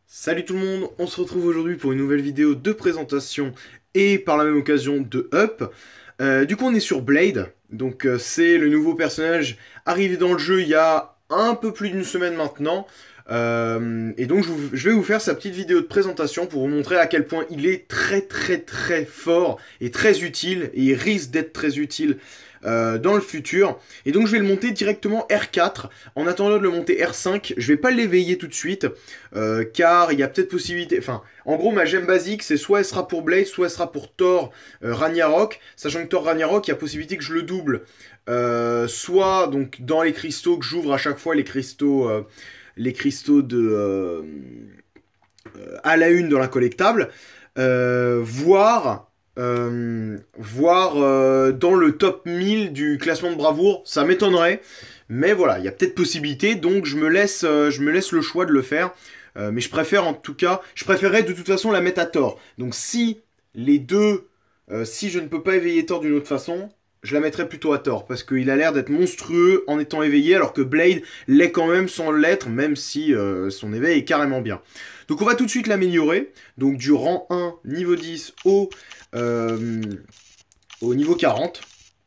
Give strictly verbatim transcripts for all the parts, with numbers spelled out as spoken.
Salut tout le monde, on se retrouve aujourd'hui pour une nouvelle vidéo de présentation et par la même occasion de Up. Euh, du coup on est sur Blade, donc euh, c'est le nouveau personnage arrivé dans le jeu il y a un peu plus d'une semaine maintenant. Euh, et donc je, vous, je vais vous faire sa petite vidéo de présentation pour vous montrer à quel point il est très très très fort et très utile, et il risque d'être très utile euh, dans le futur. Et donc je vais le monter directement R quatre, en attendant de le monter R cinq. Je vais pas l'éveiller tout de suite, euh, car il y a peut-être possibilité, enfin en gros ma gemme basique c'est soit elle sera pour Blade, soit elle sera pour Thor euh, Ragnarok, sachant que Thor Ragnarok il y a possibilité que je le double, euh, soit donc dans les cristaux, que j'ouvre à chaque fois les cristaux... Euh, les cristaux de euh, à la une dans la collectable, euh, voire, euh, voire euh, dans le top mille du classement de bravoure, ça m'étonnerait, mais voilà, il y a peut-être possibilité, donc je me laisse, euh, je me laisse le choix de le faire, euh, mais je préfère en tout cas, je préférerais de toute façon la mettre à Thor, donc si les deux, euh, si je ne peux pas éveiller Thor d'une autre façon, je la mettrais plutôt à Thor, parce qu'il a l'air d'être monstrueux en étant éveillé, alors que Blade l'est quand même sans l'être, même si euh, son éveil est carrément bien. Donc on va tout de suite l'améliorer, donc du rang un, niveau dix, au, euh, au niveau quarante.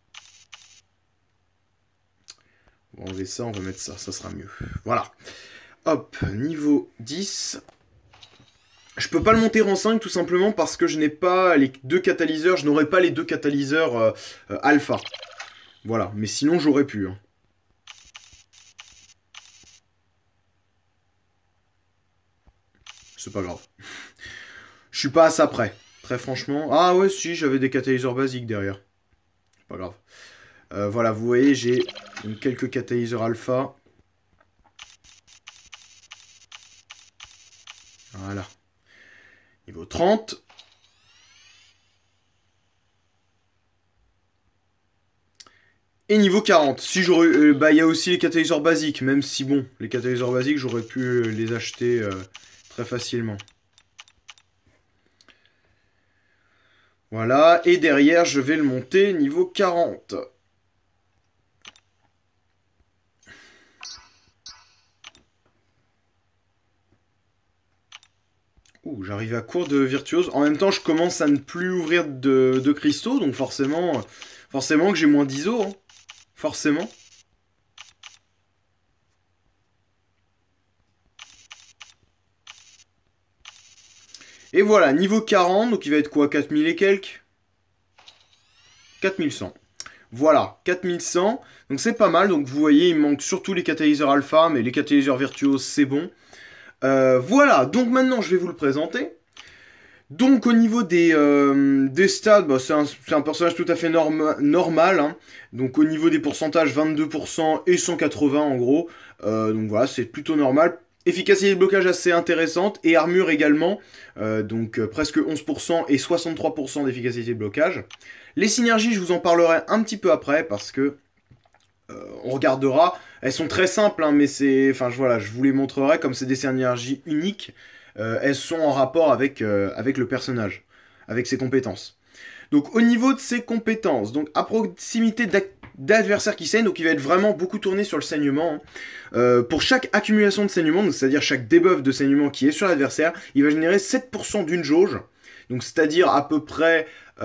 On va enlever ça, on va mettre ça, ça sera mieux. Voilà. Hop, niveau dix... Je peux pas le monter en cinq tout simplement parce que je n'ai pas les deux catalyseurs, je n'aurai pas les deux catalyseurs euh, euh, alpha. Voilà, mais sinon j'aurais pu. Hein. C'est pas grave. Je suis pas à ça près, très franchement. Ah ouais, si, j'avais des catalyseurs basiques derrière. Pas grave. Euh, voilà, vous voyez, j'ai quelques catalyseurs alpha. Voilà. Niveau trente. Et niveau quarante. Si j'aurais, euh, bah il y a aussi les catalyseurs basiques, même si bon, les catalyseurs basiques j'aurais pu les acheter euh, très facilement. Voilà, et derrière je vais le monter niveau quarante. Ouh, j'arrive à court de virtuose. En même temps, je commence à ne plus ouvrir de, de cristaux, donc forcément, forcément que j'ai moins d'I S O. Hein. Forcément. Et voilà, niveau quarante, donc il va être quoi, quatre mille et quelques quatre mille cent. Voilà, quatre mille cent. Donc c'est pas mal, donc vous voyez, il me manque surtout les catalyseurs alpha, mais les catalyseurs virtuoses, c'est bon. Euh, voilà, donc maintenant je vais vous le présenter. Donc au niveau des, euh, des stats, bah, c'est un, un personnage tout à fait norm normal. Hein. Donc au niveau des pourcentages, vingt-deux pour cent et cent quatre-vingts en gros. Euh, donc voilà, c'est plutôt normal. Efficacité de blocage assez intéressante et armure également. Euh, donc euh, presque onze pour cent et soixante-trois pour cent d'efficacité de blocage. Les synergies, je vous en parlerai un petit peu après parce que euh, on regardera. Elles sont très simples, hein, mais c'est, enfin voilà, je vous les montrerai comme c'est des synergies uniques. Euh, elles sont en rapport avec, euh, avec le personnage, avec ses compétences. Donc au niveau de ses compétences, donc à proximité d'adversaires qui saignent, donc il va être vraiment beaucoup tourné sur le saignement. Hein. Euh, pour chaque accumulation de saignement, c'est-à-dire chaque debuff de saignement qui est sur l'adversaire, il va générer sept pour cent d'une jauge. Donc c'est-à-dire à peu près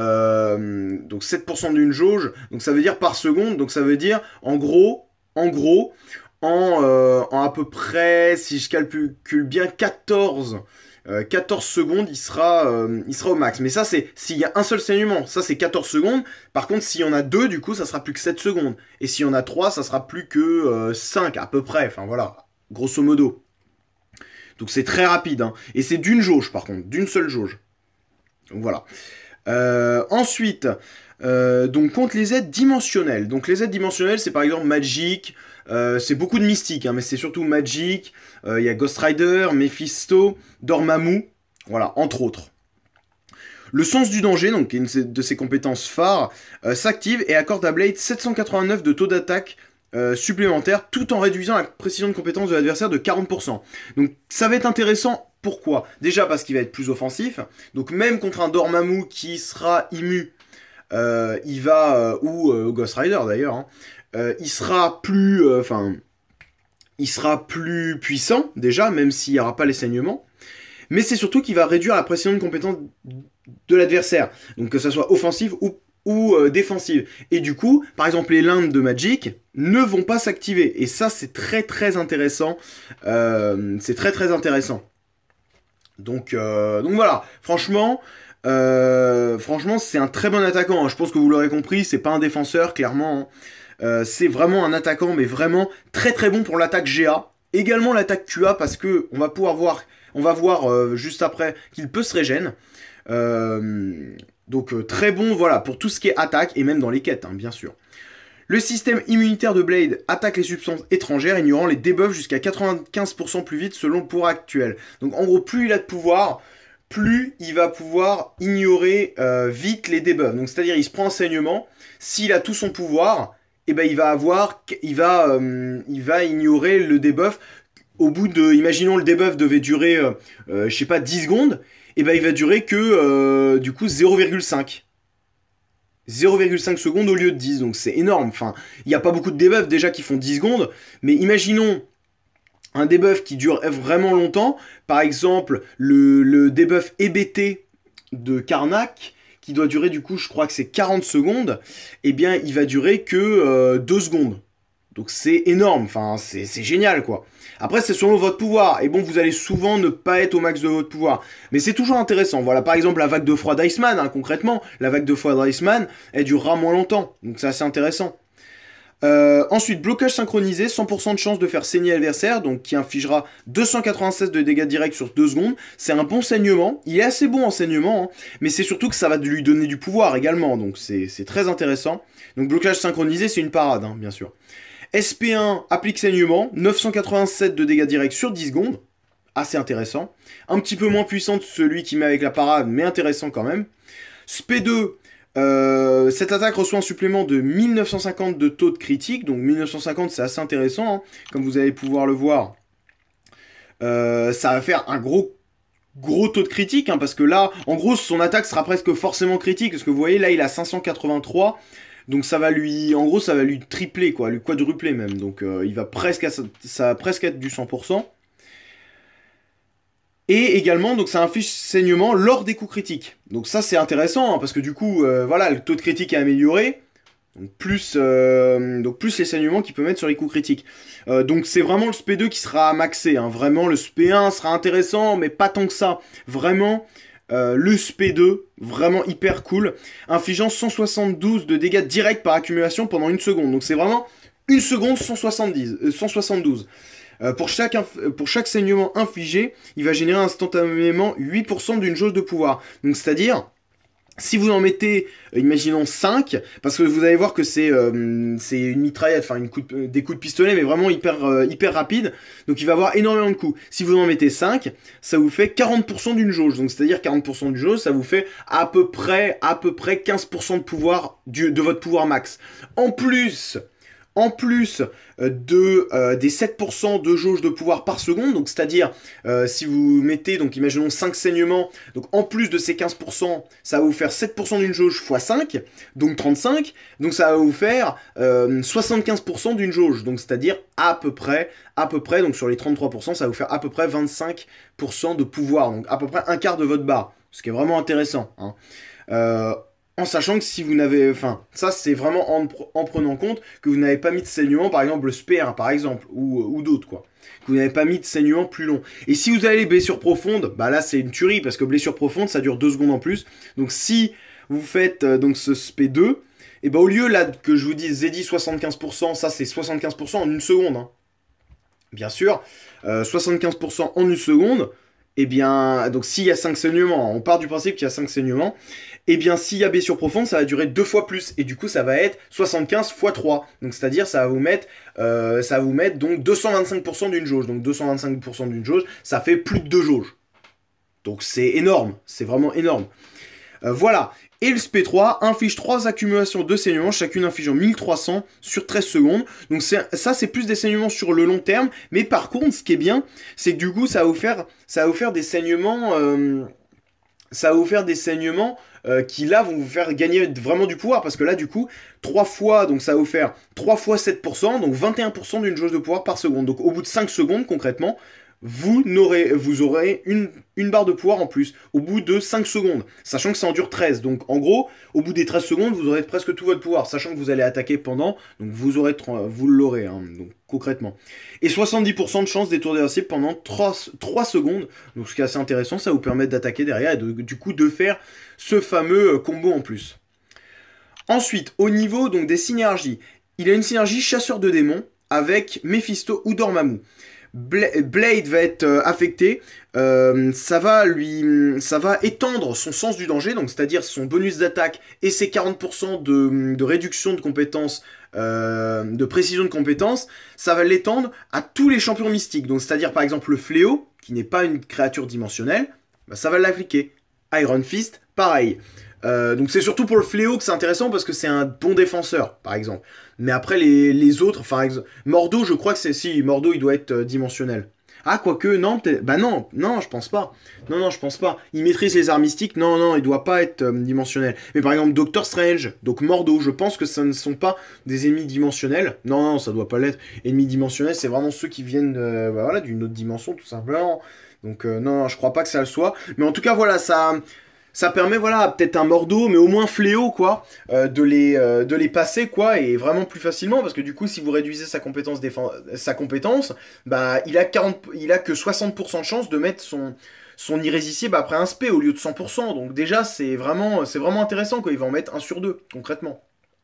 euh, donc sept pour cent d'une jauge. Donc ça veut dire par seconde. Donc ça veut dire en gros, en gros, en, euh, en à peu près, si je calcule bien, quatorze, euh, quatorze secondes, il sera, euh, il sera au max. Mais ça, c'est s'il y a un seul saignement. Ça, c'est quatorze secondes. Par contre, s'il y en a deux, du coup, ça sera plus que sept secondes. Et s'il y en a trois, ça sera plus que euh, cinq à peu près. Enfin, voilà, grosso modo. Donc, c'est très rapide. Hein. Et c'est d'une jauge, par contre, d'une seule jauge. Donc, voilà. Euh, ensuite, euh, donc contre les aides dimensionnelles. Donc les aides dimensionnelles, c'est par exemple Magic, euh, c'est beaucoup de mystique, hein, mais c'est surtout Magic, il euh, y a Ghost Rider, Mephisto, Dormammu, voilà, entre autres. Le sens du danger, donc une de ses compétences phares, euh, s'active et accorde à Blade sept cent quatre-vingt-neuf de taux d'attaque euh, supplémentaire, tout en réduisant la précision de compétence de l'adversaire de quarante pour cent. Donc ça va être intéressant. Pourquoi? Déjà parce qu'il va être plus offensif, donc même contre un Dormammu qui sera immu, euh, il va, euh, ou euh, Ghost Rider d'ailleurs, hein, euh, il sera plus, enfin, euh, il sera plus puissant déjà, même s'il n'y aura pas les saignements. mais c'est surtout qu'il va réduire la précision de compétence de l'adversaire, donc que ça soit offensive ou, ou euh, défensive. Et du coup, par exemple, les lindes de Magic ne vont pas s'activer, et ça c'est très très intéressant, euh, c'est très très intéressant. Donc, euh, donc voilà, franchement, euh, franchement c'est un très bon attaquant, hein. Je pense que vous l'aurez compris, c'est pas un défenseur, clairement, hein. euh, c'est vraiment un attaquant, mais vraiment très très bon pour l'attaque G A, également l'attaque Q A, parce que on va pouvoir voir, on va voir euh, juste après qu'il peut se régène. Euh, donc euh, très bon, voilà, pour tout ce qui est attaque, et même dans les quêtes, hein, bien sûr. Le système immunitaire de Blade attaque les substances étrangères, ignorant les debuffs jusqu'à quatre-vingt-quinze pour cent plus vite selon le pouvoir actuel. Donc en gros, plus il a de pouvoir, plus il va pouvoir ignorer euh, vite les debuffs. Donc c'est-à-dire, il se prend un saignement, s'il a tout son pouvoir, et eh ben il va avoir, il va, euh, il va ignorer le debuff. Au bout de, imaginons le debuff devait durer, euh, euh, je sais pas, dix secondes, et eh ben il va durer que euh, du coup zéro virgule cinq. zéro virgule cinq secondes au lieu de dix, donc c'est énorme. Enfin, il n'y a pas beaucoup de debuffs déjà qui font dix secondes, mais imaginons un debuff qui dure vraiment longtemps, par exemple le, le debuff E B T de Karnak, qui doit durer du coup, je crois que c'est quarante secondes, et eh bien il va durer que euh, deux secondes. Donc c'est énorme, enfin c'est génial quoi. Après c'est selon votre pouvoir, et bon vous allez souvent ne pas être au max de votre pouvoir, mais c'est toujours intéressant. Voilà par exemple la vague de froid d'Iceman, hein, concrètement, la vague de froid d'Iceman, elle durera moins longtemps, donc c'est assez intéressant. Euh, ensuite, blocage synchronisé, cent pour cent de chance de faire saigner l'adversaire, donc qui infligera deux cent quatre-vingt-seize de dégâts directs sur deux secondes. C'est un bon saignement, il est assez bon en saignement, hein, mais c'est surtout que ça va lui donner du pouvoir également, donc c'est très intéressant. Donc blocage synchronisé, c'est une parade, hein, bien sûr. S P un applique saignement, neuf cent quatre-vingt-sept de dégâts directs sur dix secondes, assez intéressant. Un petit peu moins puissant que celui qui met avec la parade, mais intéressant quand même. S P deux, euh, cette attaque reçoit un supplément de mille neuf cent cinquante de taux de critique, donc mille neuf cent cinquante c'est assez intéressant, hein, comme vous allez pouvoir le voir. Euh, ça va faire un gros gros taux de critique, hein, parce que là, en gros, son attaque sera presque forcément critique, parce que vous voyez, là, il a cinq cent quatre-vingt-trois, donc ça va lui, en gros, ça va lui tripler, quoi, lui quadrupler même, donc euh, il va presque, à, ça va presque être du cent pour cent. Et également, donc ça inflige saignement lors des coups critiques. Donc ça, c'est intéressant, hein, parce que du coup, euh, voilà, le taux de critique est amélioré, donc plus, euh, donc plus les saignements qu'il peut mettre sur les coups critiques. Euh, donc c'est vraiment le S P deux qui sera maxé, hein, vraiment, le S P un sera intéressant, mais pas tant que ça. Vraiment... Euh, le S P deux, vraiment hyper cool, infligeant cent soixante-douze de dégâts directs par accumulation pendant une seconde. Donc c'est vraiment une seconde cent soixante-dix, euh, cent soixante-douze. Euh, pour, chaque pour chaque saignement infligé, il va générer instantanément huit pour cent d'une jauge de pouvoir. Donc c'est-à-dire, si vous en mettez, euh, imaginons cinq, parce que vous allez voir que c'est euh, une mitraillette, enfin une coup de, des coups de pistolet, mais vraiment hyper, euh, hyper rapide, donc il va avoir énormément de coups. Si vous en mettez cinq, ça vous fait quarante pour cent d'une jauge, donc c'est-à-dire quarante pour cent d'une jauge, ça vous fait à peu près, à peu près quinze pour cent de pouvoir, du, de votre pouvoir max. En plus... En plus de, euh, des sept pour cent de jauge de pouvoir par seconde, donc c'est-à-dire euh, si vous mettez, donc imaginons cinq saignements, donc en plus de ces quinze pour cent, ça va vous faire sept pour cent d'une jauge fois cinq, donc trente-cinq, donc ça va vous faire euh, soixante-quinze pour cent d'une jauge, donc c'est-à-dire à peu près, à peu près, donc sur les trente-trois pour cent, ça va vous faire à peu près vingt-cinq pour cent de pouvoir, donc à peu près un quart de votre barre, ce qui est vraiment intéressant, hein. Euh, En sachant que si vous n'avez... Enfin, ça c'est vraiment en, en prenant compte que vous n'avez pas mis de saignement, par exemple le S P un par exemple, ou, ou d'autres quoi. Que vous n'avez pas mis de saignement plus long. Et si vous avez les blessures profondes, bah là c'est une tuerie, parce que blessure profonde ça dure deux secondes en plus. Donc si vous faites euh, donc ce S P deux, et bah au lieu là que je vous dise Zeddy soixante-quinze pour cent, ça c'est soixante-quinze pour cent en une seconde. Hein. Bien sûr, euh, soixante-quinze pour cent en une seconde, et bien, donc s'il y a cinq saignements, on part du principe qu'il y a cinq saignements, et eh bien s'il y a blessure profonde, ça va durer deux fois plus, et du coup ça va être soixante-quinze fois trois, donc c'est-à-dire ça va vous mettre, euh, ça va vous mettre donc deux cent vingt-cinq pour cent d'une jauge, donc deux cent vingt-cinq pour cent d'une jauge, ça fait plus de deux jauges. Donc c'est énorme, c'est vraiment énorme. Euh, voilà, et le S P trois inflige trois accumulations de saignements, chacune infligeant mille trois cents sur treize secondes. Donc ça c'est plus des saignements sur le long terme, mais par contre ce qui est bien, c'est que du coup ça va vous faire, ça va vous faire des saignements... Euh, ça va vous faire des saignements euh, qui là vont vous faire gagner vraiment du pouvoir, parce que là du coup trois fois, donc ça va vous faire trois fois sept pour cent, donc vingt et un pour cent d'une jauge de pouvoir par seconde. Donc au bout de cinq secondes concrètement, vous, n'aurez, vous aurez une, une barre de pouvoir en plus au bout de cinq secondes, sachant que ça en dure treize. Donc en gros, au bout des treize secondes, vous aurez presque tout votre pouvoir, sachant que vous allez attaquer pendant, donc vous aurez vous l'aurez, hein, donc concrètement. Et soixante-dix pour cent de chance d'étourdir la cible pendant trois, trois secondes, donc ce qui est assez intéressant, ça vous permet d'attaquer derrière et de, du coup de faire ce fameux combo en plus. Ensuite, au niveau donc des synergies, il a une synergie chasseur de démons avec Mephisto ou Dormammu. Blade va être euh, affecté, euh, ça va lui, ça va étendre son sens du danger, donc c'est-à-dire son bonus d'attaque et ses quarante pour cent de, de réduction de compétences, euh, de précision de compétences, ça va l'étendre à tous les champions mystiques, donc c'est-à-dire par exemple le fléau, qui n'est pas une créature dimensionnelle, bah, ça va l'appliquer. Iron Fist, pareil. Euh, donc c'est surtout pour le fléau que c'est intéressant parce que c'est un bon défenseur, par exemple. Mais après les, les autres, enfin exemple, Mordo, je crois que c'est si Mordo, il doit être euh, dimensionnel. Ah quoique non, peut-être. Bah non, non, je pense pas. Non non, je pense pas. Il maîtrise les arts mystiques. Non non, il doit pas être euh, dimensionnel. Mais par exemple Doctor Strange, donc Mordo, je pense que ce ne sont pas des ennemis dimensionnels. Non non, ça doit pas l'être. Ennemis dimensionnels, c'est vraiment ceux qui viennent euh, bah, voilà, d'une autre dimension tout simplement. Donc euh, non, non, je crois pas que ça le soit. Mais en tout cas voilà, ça. Ça permet, voilà, peut-être un Mordo, mais au moins fléau, quoi, euh, de, les, euh, de les passer, quoi, et vraiment plus facilement, parce que du coup, si vous réduisez sa compétence, défense, sa compétence, bah, il a, quarante, il a que soixante pour cent de chance de mettre son, son irrésistible après un spé au lieu de cent pour cent. Donc déjà, c'est vraiment, c'est vraiment intéressant, quoi, il va en mettre un sur deux, concrètement.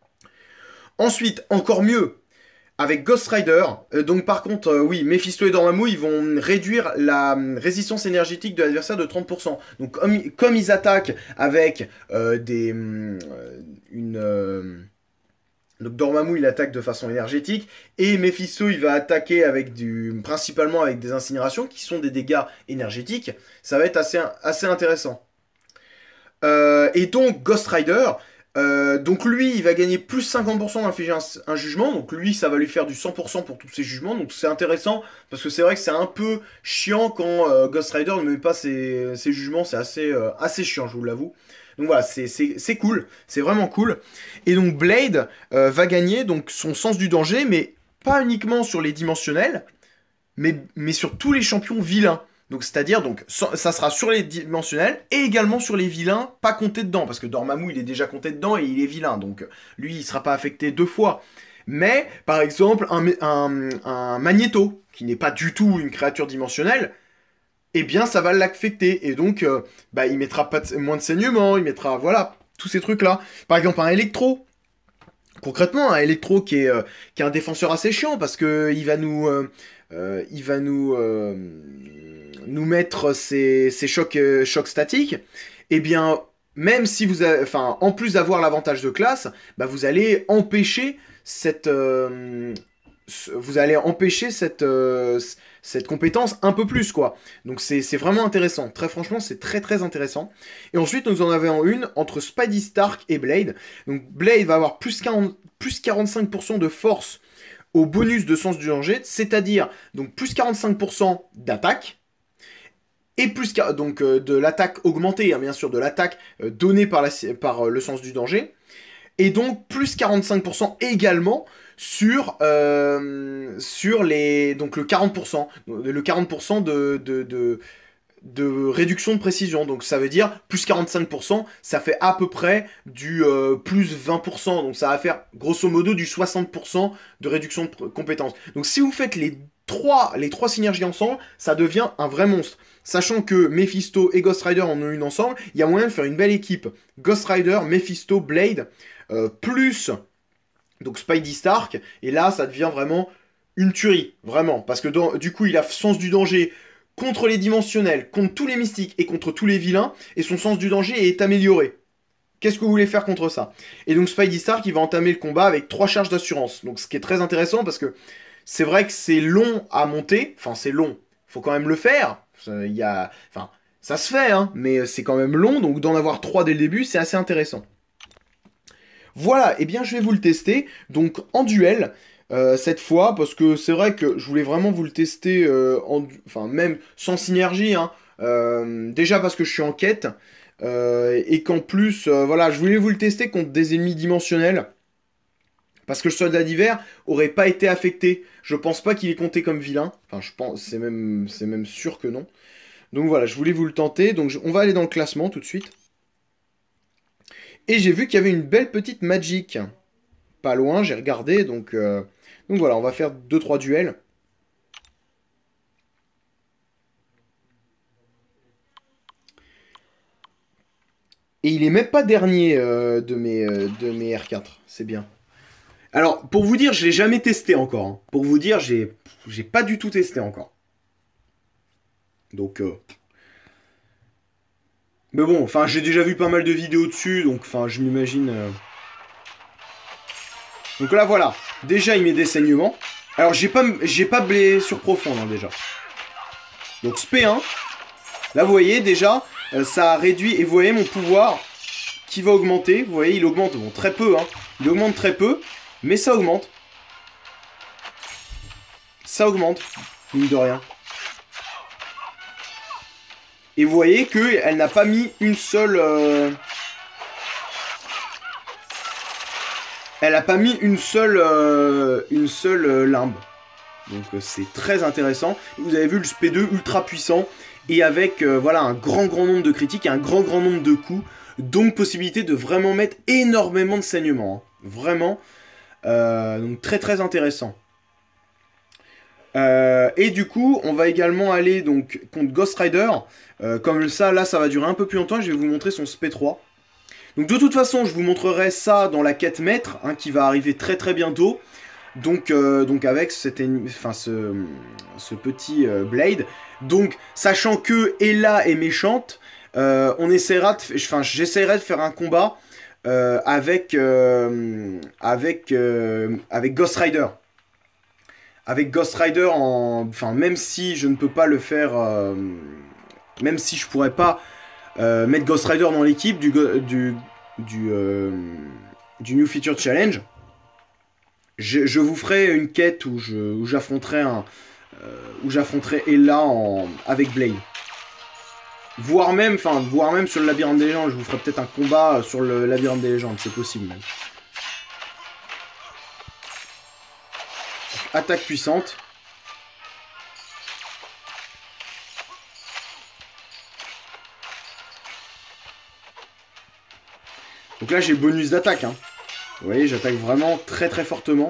Ensuite, encore mieux, avec Ghost Rider, euh, donc par contre, euh, oui, Mephisto et Dormammu, ils vont réduire la euh, résistance énergétique de l'adversaire de trente pour cent. Donc comme, comme ils attaquent avec euh, des... Euh, une... Euh, donc Dormammu, il attaque de façon énergétique, et Mephisto, il va attaquer avec du, principalement avec des incinérations, qui sont des dégâts énergétiques. Ça va être assez, assez intéressant. Euh, et donc Ghost Rider... Euh, donc lui, il va gagner plus cinquante pour cent d'infliger un, un jugement. Donc lui, ça va lui faire du cent pour cent pour tous ses jugements. Donc c'est intéressant parce que c'est vrai que c'est un peu chiant quand euh, Ghost Rider ne met pas ses, ses jugements. C'est assez, euh, assez chiant, je vous l'avoue. Donc voilà, c'est cool. C'est vraiment cool. Et donc Blade euh, va gagner donc son sens du danger, mais pas uniquement sur les dimensionnels, mais, mais sur tous les champions vilains. Donc c'est-à-dire, donc, ça sera sur les dimensionnels et également sur les vilains pas comptés dedans. Parce que Dormammu, il est déjà compté dedans et il est vilain. Donc lui, il sera pas affecté deux fois. Mais, par exemple, un, un, un Magneto, qui n'est pas du tout une créature dimensionnelle, eh bien, ça va l'affecter. Et donc, euh, bah, il mettra pas de, moins de saignement, il mettra, voilà, tous ces trucs-là. Par exemple, un Electro. Concrètement, un Electro qui est, euh, qui est un défenseur assez chiant parce que il va nous... Euh, euh, il va nous... Euh, nous mettre ces, ces chocs, euh, chocs statiques, eh bien, même si vous avez, enfin, en plus d'avoir l'avantage de classe, bah, vous allez empêcher cette, euh, vous allez empêcher cette, euh, cette compétence un peu plus, quoi. Donc c'est vraiment intéressant. Très franchement, c'est très très intéressant. Et ensuite, nous en avons une entre Spidey Stark et Blade. Donc Blade va avoir plus, quarante, plus quarante-cinq pour cent de force au bonus de sens du danger, c'est-à-dire donc plus quarante-cinq pour cent d'attaque, et plus donc euh, de l'attaque augmentée, hein, bien sûr, de l'attaque euh, donnée par, la, par euh, le sens du danger, et donc plus quarante-cinq pour cent également sur, euh, sur les, donc le quarante pour cent, le quarante pour cent de, de, de, de réduction de précision, donc ça veut dire plus quarante-cinq pour cent, ça fait à peu près du euh, plus vingt pour cent, donc ça va faire grosso modo du soixante pour cent de réduction de compétences. Donc si vous faites les trois, les trois synergies ensemble, ça devient un vrai monstre. Sachant que Mephisto et Ghost Rider en ont une ensemble, il y a moyen de faire une belle équipe. Ghost Rider, Mephisto, Blade, euh, plus donc Spidey Stark, et là ça devient vraiment une tuerie, vraiment. Parce que dans, du coup il a sens du danger contre les dimensionnels, contre tous les mystiques et contre tous les vilains, et son sens du danger est amélioré. Qu'est-ce que vous voulez faire contre ça? Et donc Spidey Stark, il va entamer le combat avec trois charges d'assurance. Donc ce qui est très intéressant parce que c'est vrai que c'est long à monter, enfin c'est long, faut quand même le faire. Il y a, enfin, ça se fait, hein, mais c'est quand même long, donc d'en avoir trois dès le début, c'est assez intéressant. Voilà, et eh bien je vais vous le tester, donc en duel, euh, cette fois, parce que c'est vrai que je voulais vraiment vous le tester, euh, en, enfin même sans synergie, hein, euh, déjà parce que je suis en quête, euh, et qu'en plus, euh, voilà, je voulais vous le tester contre des ennemis dimensionnels, Parce que le soldat d'hiver aurait pas été affecté. Je pense pas qu'il est compté comme vilain. Enfin, je pense, c'est même, c'est même sûr que non. Donc voilà, je voulais vous le tenter. Donc je, on va aller dans le classement tout de suite. Et j'ai vu qu'il y avait une belle petite Magic. Pas loin, j'ai regardé. Donc, euh, donc voilà, on va faire deux trois duels. Et il est même pas dernier euh, de, mes, euh, de mes R quatre. C'est bien. Alors, pour vous dire, je l'ai jamais testé encore. Hein. Pour vous dire, j'ai j'ai pas du tout testé encore. Donc... Euh... Mais bon, enfin, j'ai déjà vu pas mal de vidéos dessus, donc enfin, je m'imagine... Euh... Donc là, voilà. Déjà, il met des saignements. Alors, j'ai pas, j'ai pas blessure profonde, hein, déjà. Donc, S P un. Là, vous voyez, déjà, euh, ça a réduit... Et vous voyez mon pouvoir qui va augmenter. Vous voyez, il augmente, bon, très peu, hein. Il augmente très peu, mais ça augmente. Ça augmente, mine de rien. Et vous voyez qu'elle n'a pas mis une seule... Euh... Elle n'a pas mis une seule, euh... une seule euh, limbe. Donc euh, c'est très intéressant. Vous avez vu le S P deux ultra puissant. Et avec euh, voilà, un grand grand nombre de critiques et un grand grand nombre de coups. Donc possibilité de vraiment mettre énormément de saignements. Hein. Vraiment. Euh... Donc très très intéressant. Euh, et du coup, on va également aller donc contre Ghost Rider. Euh, comme ça, là, ça va durer un peu plus longtemps. Je vais vous montrer son S P trois. Donc de toute façon, je vous montrerai ça dans la quête maître, hein, qui va arriver très très bientôt. Donc, euh, donc avec cet enfin, ce, ce petit euh, Blade. Donc, sachant que Ella est méchante, euh, on essaiera de, enfin, j'essaierai de faire un combat euh, avec, euh, avec, euh, avec Ghost Rider. Avec Ghost Rider, en... enfin, même si je ne peux pas le faire, euh... même si je pourrais pas euh, mettre Ghost Rider dans l'équipe du, du, du, euh... du New Feature Challenge, je, je vous ferai une quête où j'affronterai un, euh, où j'affronterai Ella en... avec Blade. Voire même, enfin, voire même sur le labyrinthe des légendes, je vous ferai peut-être un combat sur le labyrinthe des légendes, c'est possible même. Attaque puissante. Donc là, j'ai le bonus d'attaque. Hein. Vous voyez, j'attaque vraiment très très fortement.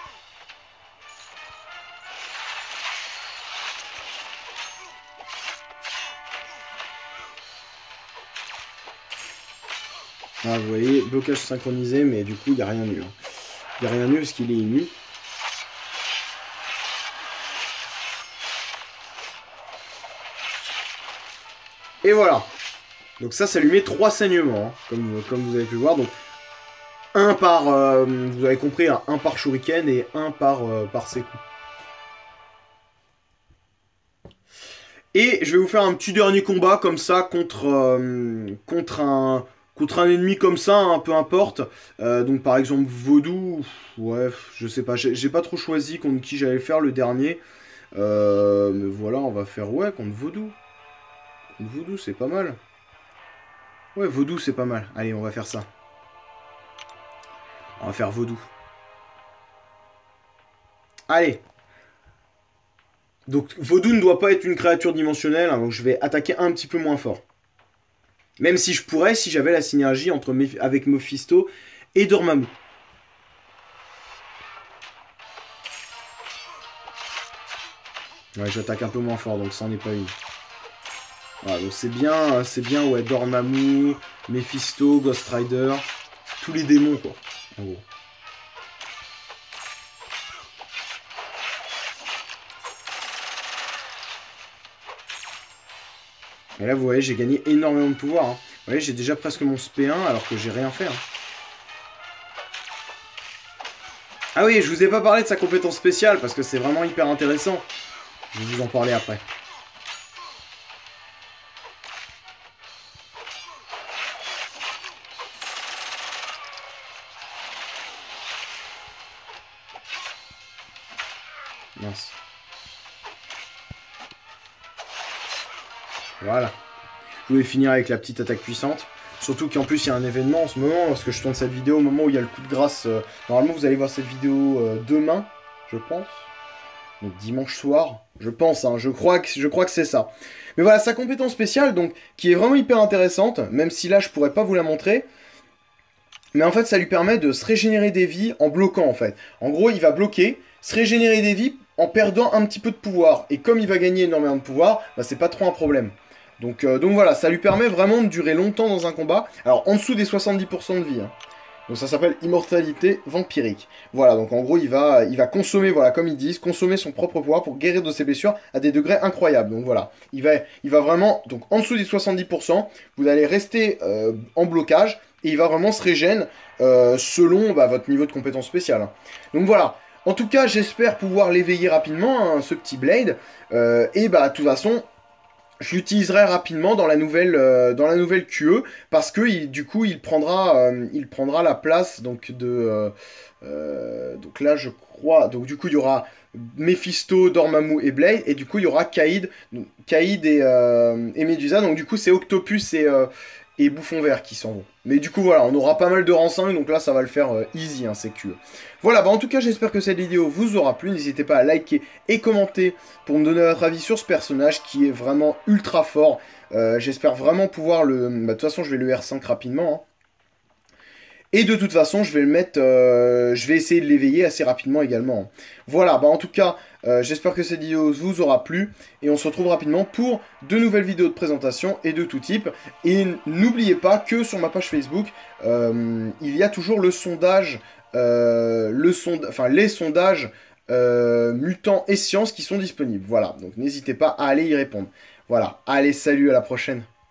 Ah, vous voyez, blocage synchronisé, mais du coup, il n'y a rien eu. Hein. Il n'y a rien eu parce qu'il est ému. Et voilà. Donc ça, ça lui met trois saignements, hein, comme, comme vous avez pu voir. Donc, un par, euh, vous avez compris, hein, un par shuriken et un par, euh, par ses coups. Et je vais vous faire un petit dernier combat comme ça contre, euh, contre, un, contre un ennemi comme ça, hein, peu importe. Euh, donc par exemple Vaudou, ouais, je sais pas, j'ai pas trop choisi contre qui j'allais faire le dernier. Euh, mais voilà, on va faire, ouais, contre Vaudou. Contre Vaudou, c'est pas mal. Ouais, Vaudou, c'est pas mal. Allez, on va faire ça. On va faire Vaudou. Allez. Donc, Vaudou ne doit pas être une créature dimensionnelle, hein, donc je vais attaquer un petit peu moins fort. Même si je pourrais, si j'avais la synergie entre avec Mephisto et Dormammu. Ouais, j'attaque un peu moins fort, donc ça n'en est pas une. Voilà, donc c'est bien, c'est bien, ouais, Dormammu, Mephisto, Ghost Rider, tous les démons, quoi, en gros. Et là, vous voyez, j'ai gagné énormément de pouvoir. Hein. Vous voyez, j'ai déjà presque mon S P un, alors que j'ai rien fait. Hein. Ah oui, je vous ai pas parlé de sa compétence spéciale, parce que c'est vraiment hyper intéressant. Je vais vous en parler après. Mince. Voilà. Je voulais finir avec la petite attaque puissante. Surtout qu'en plus il y a un événement en ce moment, parce que je tourne cette vidéo au moment où il y a le coup de grâce. Euh, normalement vous allez voir cette vidéo euh, demain, je pense. Donc dimanche soir, je pense, hein, je crois que, je crois que c'est ça. Mais voilà, sa compétence spéciale, donc, qui est vraiment hyper intéressante, même si là je pourrais pas vous la montrer. Mais en fait ça lui permet de se régénérer des vies en bloquant en fait. En gros il va bloquer, se régénérer des vies en perdant un petit peu de pouvoir. Et comme il va gagner énormément de pouvoir, bah, c'est pas trop un problème. Donc, euh, donc voilà, ça lui permet vraiment de durer longtemps dans un combat. Alors en dessous des soixante-dix pour cent de vie, hein. Donc ça s'appelle immortalité vampirique. Voilà, donc en gros, il va, il va consommer, voilà, comme ils disent, consommer son propre pouvoir pour guérir de ses blessures à des degrés incroyables. Donc voilà, il va, il va vraiment, donc en dessous des soixante-dix pour cent, vous allez rester euh, en blocage et il va vraiment se régénérer euh, selon bah, votre niveau de compétence spéciale. Donc voilà, en tout cas, j'espère pouvoir l'éveiller rapidement, hein, ce petit Blade. Euh, et bah, de toute façon... Je l'utiliserai rapidement dans la nouvelle, euh, dans la nouvelle Q E, parce que il, du coup il prendra, euh, il prendra la place donc de... Euh, euh, donc là je crois... Donc du coup il y aura Mephisto, Dormammu et Blade, et du coup il y aura Kaïd, donc, Kaïd et, euh, et Medusa, donc du coup c'est Octopus et, euh, et Bouffon Vert qui s'en vont. Mais du coup voilà, on aura pas mal de renseignements, donc là ça va le faire euh, easy, hein, ces Q E. Voilà, bah en tout cas j'espère que cette vidéo vous aura plu, n'hésitez pas à liker et commenter pour me donner votre avis sur ce personnage qui est vraiment ultra fort. Euh, j'espère vraiment pouvoir le... Bah, de toute façon je vais le R cinq rapidement, hein. Et de toute façon, je vais le mettre, euh, je vais essayer de l'éveiller assez rapidement également. Voilà, bah en tout cas, euh, j'espère que cette vidéo vous aura plu. Et on se retrouve rapidement pour de nouvelles vidéos de présentation et de tout type. Et n'oubliez pas que sur ma page Facebook, euh, il y a toujours le sondage, euh, le sonda enfin les sondages euh, mutants et sciences qui sont disponibles. Voilà, donc n'hésitez pas à aller y répondre. Voilà, allez, salut, à la prochaine.